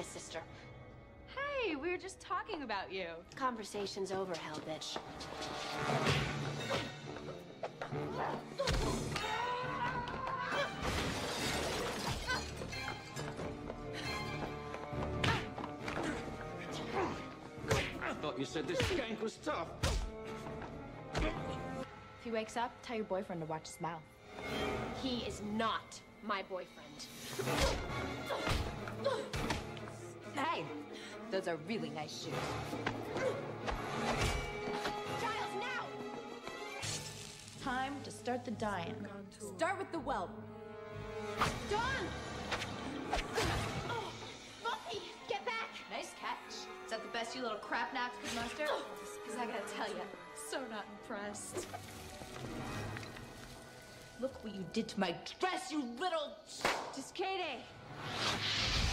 sister. Hey, we were just talking about you. Conversation's over, hell bitch. I thought you said this skank was tough. If he wakes up, tell your boyfriend to watch his mouth. He is not my boyfriend. Hey, those are really nice shoes. Giles, now! Time to start the dying. Start with the whelp. Dawn! Oh, Buffy, get back! Nice catch. Is that the best you little crap naps could muster? Because I gotta tell you, so not impressed. Look what you did to my dress, you little... Just kidding.